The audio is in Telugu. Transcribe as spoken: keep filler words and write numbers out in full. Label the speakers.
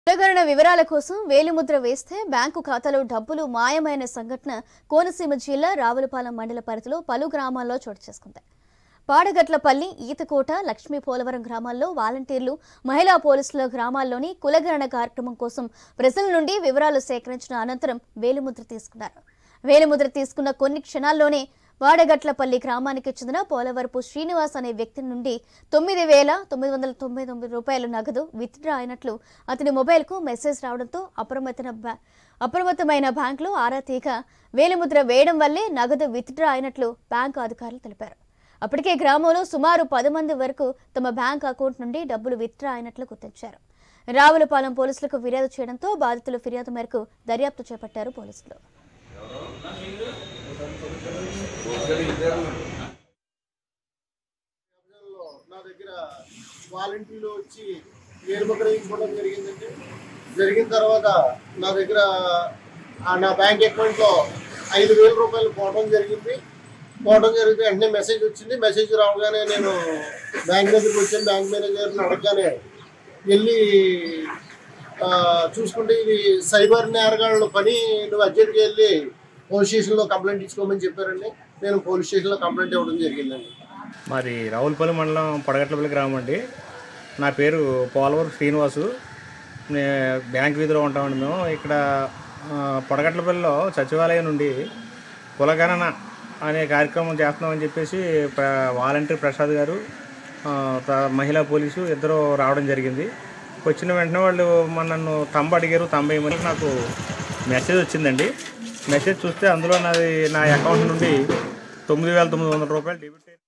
Speaker 1: కులగణన వివరాల కోసం వేలిముద్ర వేస్తే బ్యాంకు ఖాతాలో డబ్బులు మాయమైన సంఘటన కోనసీమ జిల్లా రావులపాలెం మండల పరిధిలో పలు గ్రామాల్లో చోటు చేసుకుంది. పాడగట్లపల్లి, ఈతకోట, లక్ష్మీ పోలవరం గ్రామాల్లో వాలంటీర్లు, మహిళా పోలీసుల గ్రామాల్లోని కులగణన కార్యక్రమం కోసం ప్రజల నుండి వివరాలు సేకరించిన అనంతరం వేలిముద్ర తీసుకున్నారు. వేలిముద్ర తీసుకున్న కొన్ని క్షణాల్లోనే వాడగట్లపల్లి గ్రామానికి చెందిన పోలవరపు శ్రీనివాస్ అనే వ్యక్తి నుండి తొమ్మిది వేల తొమ్మిది వందల తొంభై తొమ్మిది రూపాయల నగదు విత్డ్రా అయినట్లు అతని మొబైల్కు మెసేజ్ రావడంతో అప్రమత్తమైన అప్రమత్తమైన బ్యాంకులో ఆరా తీగా వేలిముద్ర వేయడం వల్లే నగదు విత్డ్రా అయినట్లు బ్యాంకు అధికారులు తెలిపారు. అప్పటికే గ్రామంలో సుమారు పది మంది వరకు తమ బ్యాంక్ అకౌంట్ నుండి డబ్బులు విత్డ్రా అయినట్లు గుర్తించారు. రావులపాలెం పోలీసులకు ఫిర్యాదు చేయడంతో బాధితుల ఫిర్యాదు మేరకు దర్యాప్తు చేపట్టారు పోలీసులు.
Speaker 2: నా దగ్గర వాలంటీర్లు వచ్చి వేరుముద్ర వేయించుకోవడం జరిగిందండి. జరిగిన తర్వాత నా దగ్గర నా బ్యాంక్ అకౌంట్లో ఐదు వేల రూపాయలు పోవడం జరిగింది. పోవడం జరిగితే వెంటనే మెసేజ్ వచ్చింది. మెసేజ్ రావగానే నేను బ్యాంక్ దగ్గరికి వచ్చాను. బ్యాంక్ మేనేజర్ని అడగగానే వెళ్ళి చూసుకుంటే ఇది సైబర్ నేరగాళ్ళ పని, నువ్వు అర్జెంట్గా వెళ్ళి పోలీస్ స్టేషన్లో కంప్లైంట్ ఇచ్చుకోమని చెప్పారండి. నేను పోలీస్ స్టేషన్లో కంప్లైంట్ ఇవ్వడం జరిగిందండి.
Speaker 3: మరి రావులపల్లి మండలం పడగట్లపల్లి గ్రామం అండి. నా పేరు పోలవరం శ్రీనివాసు. బ్యాంక్ వీధిలో ఉంటామండి మేము. ఇక్కడ పడగట్లపల్లిలో సచివాలయం నుండి కులగణన అనే కార్యక్రమం చేస్తున్నామని చెప్పేసి వాలంటీర్ ప్రసాద్ గారు, మహిళా పోలీసు ఇద్దరు రావడం జరిగింది. వచ్చిన వెంటనే వాళ్ళు మన నన్ను తంబ అడిగారు. తంబ వేయమని నాకు మెసేజ్ వచ్చిందండి. మెసేజ్ చూస్తే అందులో నాది నా అకౌంట్ నుండి తొమ్మిది వేల తొమ్మిది వందల రూపాయలు డెబిట్